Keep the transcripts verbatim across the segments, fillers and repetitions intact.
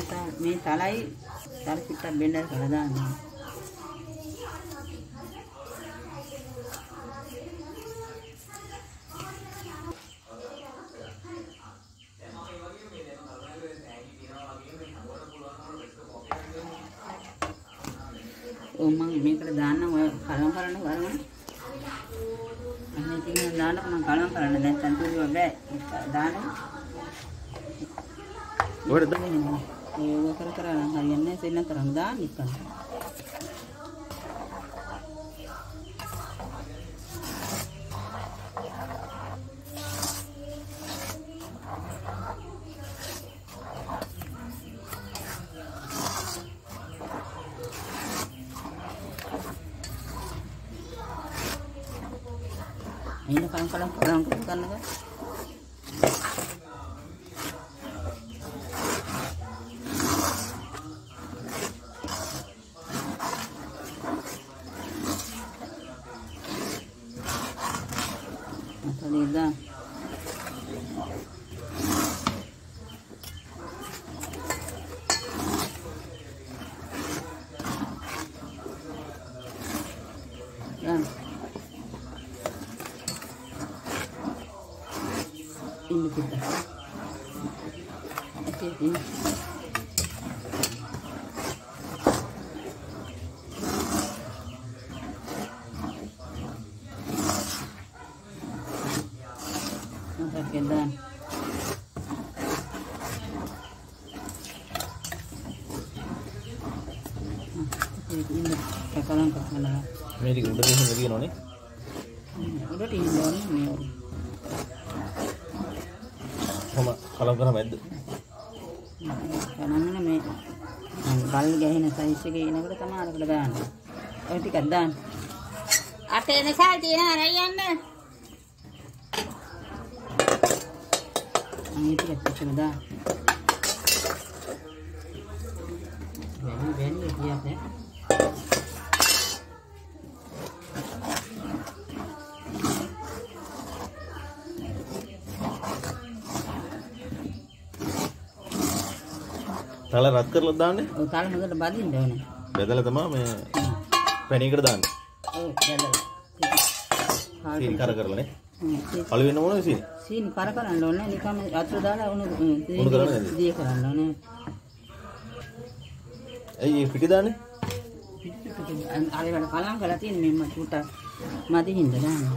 මේ තලයි තල පිටක් බෙන්ඩර් කරලා දාන්න. ඔව් මම මේකට දාන්නම් ඔය කලම් කරන්න වරම. අනේ ඉතින් දාන්න මම කලම් කරන්න දැන් තන්තුරුව බෑ. දාන්න. ඔකට දාන්න. ඒ කර කර හරියන්නේ නැහැ සෙල්ලම් කරන් දාන්න ඉතින්. ini kadang-kadang kurang kan kan tadi dah ya ini kita oke ini masa kita ini kakalan kakalan ini udah di sini lagi nih udah di sini nih sama kalau kena med karena මේ කල් ගැහෙන size එකේ එනකොට තමයි අරකට දාන්න. ඔය ටිකක් දාන්න. අතේ නසල් තියනවා රයන්න. අනිත් ටිකක් පිටම දාන්න. වැනි වැනි කියන්නේ. තල රත් කරලා දාන්නේ. ඔව් තල හොඳට බදින්න ඕනේ. බෙදලා තමයි මේ පැණියකට දාන්නේ. ඔව් බෙදලා. සීනි කර කරලා නේ. පළු වෙන්න ඕනේ සීනි. සීනි කර කරන්න ඕනේ. නිකන් අතර දාලා උණු උණු කරන්නේ නැද්ද? දිය කරන්න ඕනේ. ඇයි මේ පිටි දාන්නේ? පිටි පිටි අරේකට කලම් කරලා තියෙන මෙන්න චුට්ට මදි හින්දා දාන්නේ.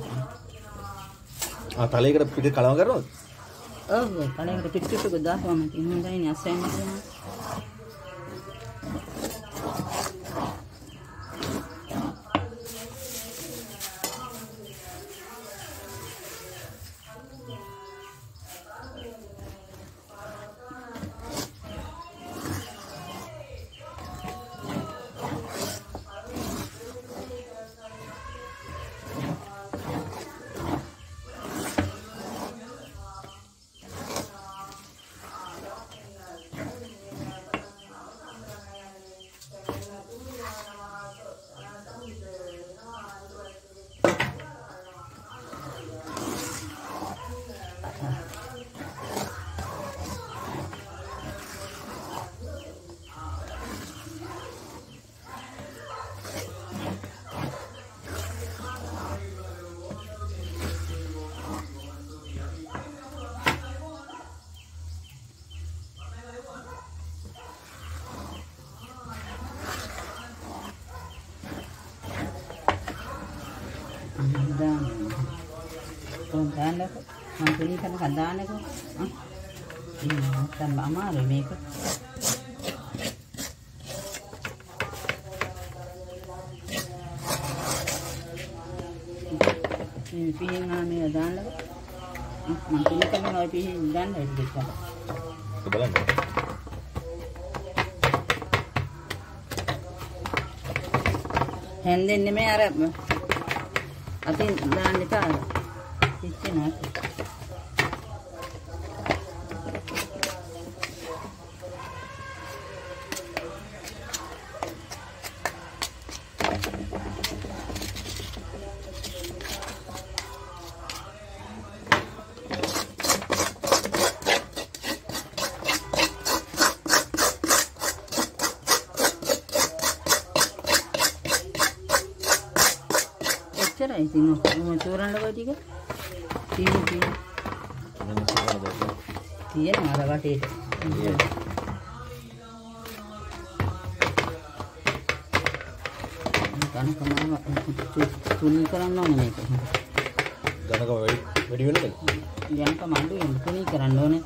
ආ තලයකට පිටි කලවම් කරනවද? ඔව් කලයකට පිටි පිටි දාපුවම ඉන්න ගන්නේ අස්සෙන් නෙමෙයි. Dan kontan lah, mampu ni kan kadang ni ko, ah, ini kan mama ada mereka. Ini pilih nama ni dan lah, mampu ni kan mau pilih dan lah dekat. Kebelan. Handen ni mana Arab? Atin දාන්න එපා. පිච්චෙනවා. ඉතින් ඔහොම චෝරන්න බෑ ටික. තියෙන තියෙන. තියෙන අර වටේට. ගණකම තුනී කරන්න ඕනේ මේක. ගණකම වැඩි වැඩි වෙනද? ගණකම අඩු වෙන තුනී කරන්න ඕනේ.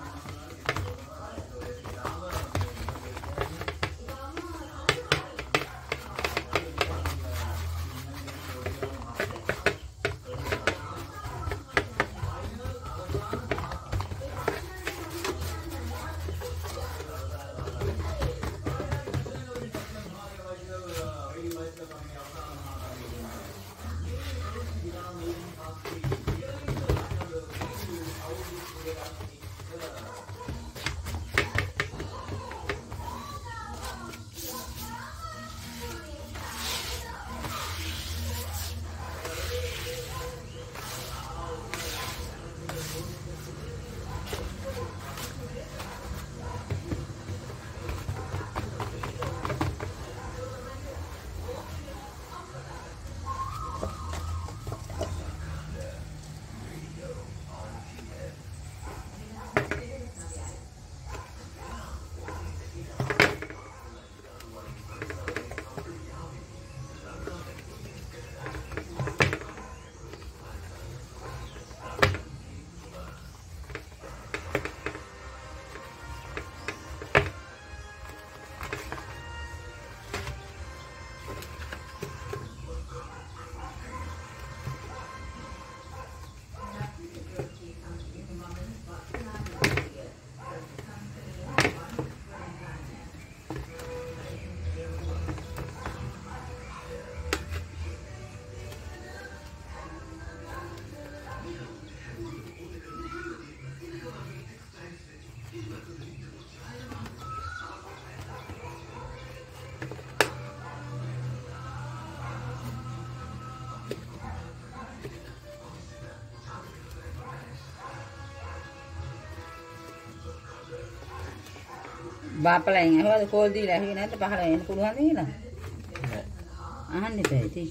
බාපලෙන් ඇහුවද කෝල් දීලා ඇහුවේ නැද්ද පහල එන්න පුළුවන්ද කියලා? නෑ. අහන්න එපා ඉතින්.